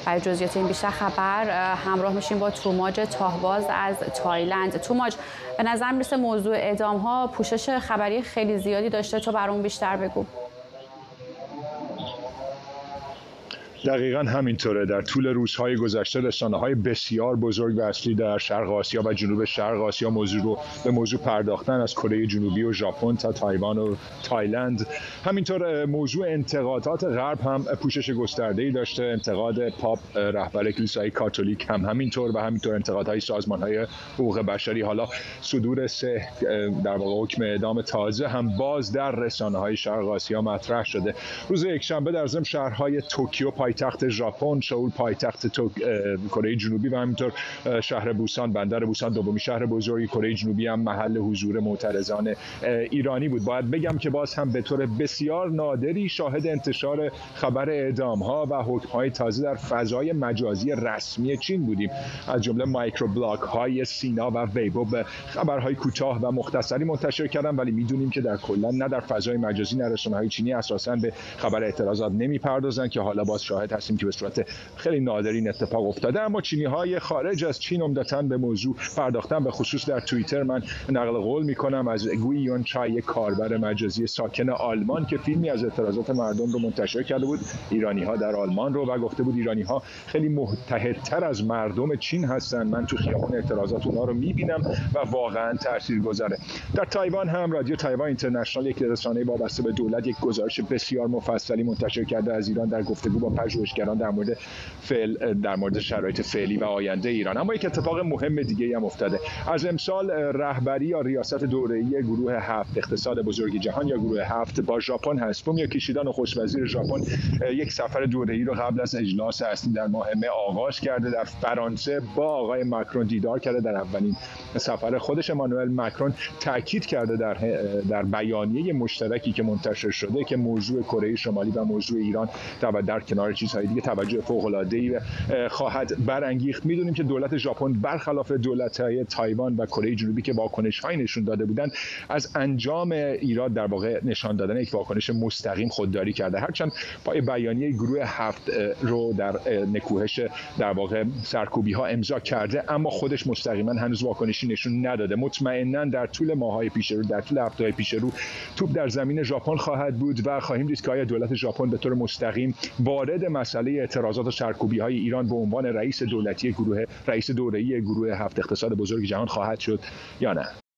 برای جزئیات این بیشتر خبر همراه میشیم با توماج تاهباز از تایلند. توماج، به نظر میرسه موضوع اعدام‌ها پوشش خبری خیلی زیادی داشته، تو برامون بیشتر بگو. دقیقاً همینطوره. در طول روزهای گذشته رسانه‌های بسیار بزرگ و اصلی در شرق آسیا و جنوب شرق آسیا به موضوع پرداختن، از کره جنوبی و ژاپن تا تایوان و تایلند. همینطور موضوع انتقادات غرب هم پوشش گسترده‌ای داشته. انتقاد پاپ رهبر کلیسای کاتولیک هم همینطور، و همینطور انتقادهای سازمان‌های حقوق بشری. حالا صدور در واقع حکم اعدام تازه هم باز در رسانه‌های شرق آسیا مطرح شده. روز یکشنبه در ضمن شهرهای توکیو پایتخت ژاپن، سئول پایتخت کره جنوبی و همینطور شهر بوسان، بندر بوسان، دومین شهر بزرگ کره جنوبی، هم محل حضور معترضان ایرانی بود. باید بگم که باز هم به طور بسیار نادری شاهد انتشار خبر اعدام‌ها و حکم‌های تازه در فضای مجازی رسمی چین بودیم. از جمله مایکرو بلاگ‌های سینا و ویبو به خبرهای کوتاه و مختصری منتشر کردن، ولی می‌دونیم که در کلا نه در فضای مجازی نه رسانه‌های چینی اساساً به خبر اعتراضات نمی‌پردازن، که حالا باز شاهد هستیم که به صورت خیلی نادری این اتفاق افتاده. اما چینی‌های خارج از چین عمدتاً به موضوع پرداختن. به خصوص در توییتر من نقل قول می‌کنم از گوی یون چای، کاربر مجازی ساکن آلمان، که فیلمی از اعتراضات مردم رو منتشر کرده بود، ایرانی‌ها در آلمان رو، و گفته بود ایرانی‌ها خیلی متحدتر از مردم چین هستن. من تو خیابان اعتراضات اونها رو می‌بینم و واقعاً تاثیرگذاره. در تایوان هم رادیو تایوان اینترنشنال، یک رسانه وابسته به دولت، یک گزارش بسیار مفصلی منتشر کرده از ایران در گفتگو با پژوهشگران در مورد شرایط فعلی و آینده ایران. اما یک اتفاق مهم دیگه هم افتاده. از امسال رهبری یا ریاست دوره‌ای گروه 7 اقتصاد بزرگ جهان یا گروه 7 با ژاپن هست. فومیو کیشیدا، نخست وزیر ژاپن، یک سفر دوره‌ای رو قبل از اجلاس اصلی در ماه مه آغاز کرده. در فرانسه با آقای ماکرون دیدار کرده. در اولین سفر خودش امانوئل ماکرون تاکید کرده در بیانیه مشترکی که منتشر شده که موضوع کره شمالی و موضوع ایران در کنار چیزهای دیگه توجه فوق‌العاده‌ای خواهد برانگیخت. میدونیم که دولت ژاپن برخلاف دولت‌های تایوان و کره جنوبی که واکنش‌هایی نشون داده بودند، از انجام ایراد در واقع نشان دادن یک واکنش مستقیم خودداری کرده. هرچند پای بیانیه گروه 7 رو در نکوهش در واقع سرکوبی‌ها امضا کرده، اما خودش مستقیما هنوز واکنشی نشون نداده. مطمئناً در طول ماه‌های پیش رو، در طول هفته‌های پیش رو، توپ در زمین ژاپن خواهد بود و خواهیم دید که آیا دولت ژاپن به طور مستقیم وارد مسئله اعتراضات و سرکوبی‌های ایران به عنوان رئیس دولتی رئیس دوره‌ای گروه 7 اقتصاد بزرگ جهان خواهد شد یا نه.